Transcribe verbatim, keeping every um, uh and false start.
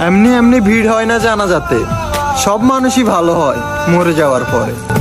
এমনি এমনি ভিড় হয় না জানাজাতে, সব মানুষই ভালো হয় মরে যাওয়ার পরে।